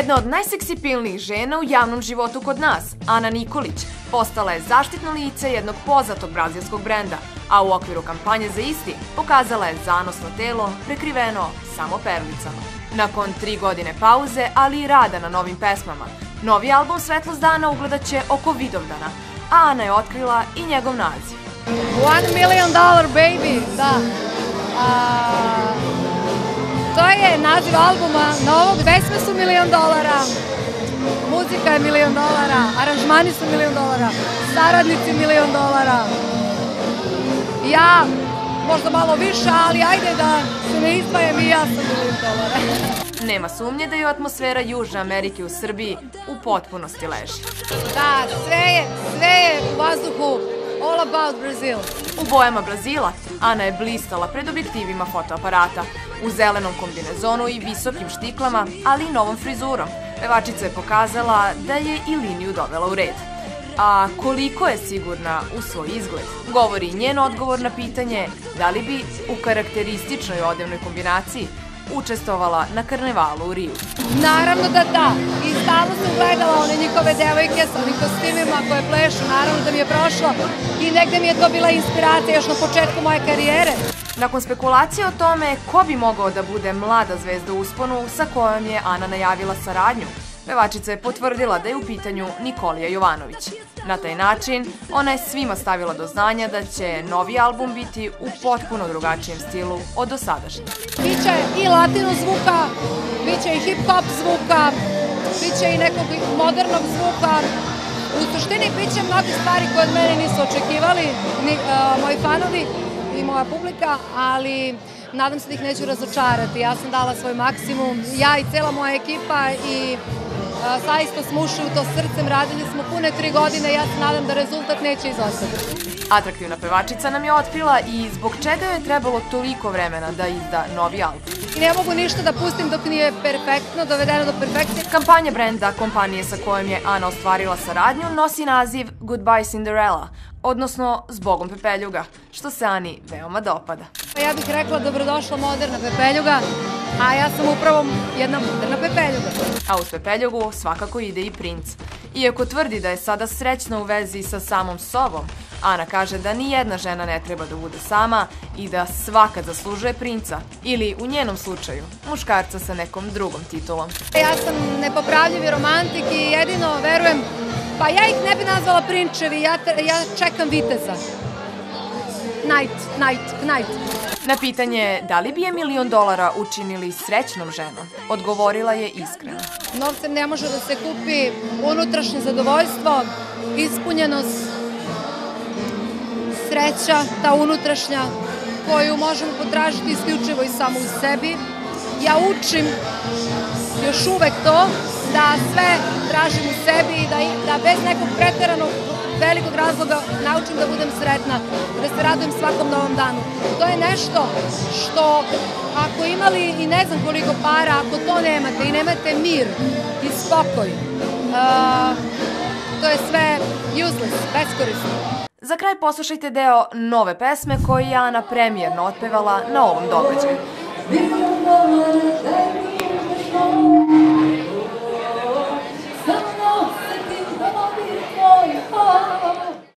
Jedna od najseksipilnijih žena u javnom životu kod nas, Ana Nikolić, postala je zaštitno lice jednog poznatog brazilskog brenda, a u okviru kampanje za isti pokazala je zanosno telo prekriveno samo perlicama. Nakon 3 godine pauze, ali i rada na novim pesmama, novi album Svetlost dana ugledat će oko Vidovdana, a Ana je otkrila i njegov naziv. $1 Million Baby, da. To je naziv albuma novog, pesme su $1 milion, muzika je $1 milion, aranžmani su $1 milion, saradnici $1 milion. Ja možda malo više, ali ajde da se ne izdvajem i ja sam $1 milion. Nema sumnje da je atmosfera Južne Amerike u Srbiji u potpunosti leži. Da, sve je u vazduhu, all about Brazil. U bojama Brazila, Ana je blistala pred objektivima fotoaparata, u zelenom kombinezonu i visokim štiklama, ali i novom frizurom. Pevačica je pokazala da je i liniju dovela u red. A koliko je sigurna u svoj izgled, govori i njen odgovor na pitanje da li bi u karakterističnoj odevnoj kombinaciji učestvovala na karnevalu u Riju. Naravno da da. I stalno sam gledala one njihove devojke sa onim kostimima koje plešu. Naravno da mi je prošlo i negde mi je to bila inspiracija još na početku moje karijere. Nakon spekulacije o tome ko bi mogao da bude mlada zvezda u usponu sa kojom je Ana najavila saradnju, pevačica je potvrdila da je u pitanju Nikolija Jovanović. Na taj način, ona je svima stavila do znanja da će novi album biti u potpuno drugačijem stilu od dosadašnjeg. Biće i latino zvuka, biće i hip-hop zvuka, biće i nekog modernog zvuka. U suštini biće mnoge stvari koje od mene nisu očekivali moji fanovi i moja publika, ali nadam se da ih neću razočarati. Ja sam dala svoj maksimum, ja i cela moja ekipa i zaista smo ušli u to srcem, radili smo pune 3 godine, ja se nadam da rezultat neće izostati. Atraktivna pevačica nam je otkrila i zbog čega joj je trebalo toliko vremena da izda novi album. I ne mogu ništa da pustim dok nije perfektno, dovedeno do perfekcije. Kampanja brenda kompanije sa kojom je Ana ostvarila saradnju nosi naziv Goodbye Cinderella, odnosno Zbogom pepeljuga, što se Ani veoma dopada. Ja bih rekla dobrodošla moderna pepeljuga, a ja sam upravo jedna moderna pepeljuga. A uz pepeljugu svakako ide i princ. Iako tvrdi da je sada srećna u vezi sa samom sobom, Ana kaže da ni jedna žena ne treba da bude sama i da svaka zaslužuje princa, ili u njenom slučaju, muškarca sa nekom drugom titulom. Ja sam nepopravljivi romantik i jedino verujem, pa ja ih ne bi nazvala prinčevi, ja čekam viteza. Knight. Na pitanje da li bi je $1 milion učinili srećnom ženom, odgovorila je iskreno. Novcem ne može da se kupi unutrašnje zadovoljstvo, ispunjenost, sreća, ta unutrašnja koju možemo potražiti isključivo i samo u sebi. Ja učim još uvek to da sve tražim u sebi i da bez nekog preteranog velikog razloga naučim da budem sretna, da se radujem svakom novom danu. To je nešto što ako imali i ne znam koliko para, ako to nemate i nemate mir i spokoj, to je sve useless, beskorisno. Za kraj poslušajte deo nove pesme koju je Ana premijerno otpevala na ovom događaju.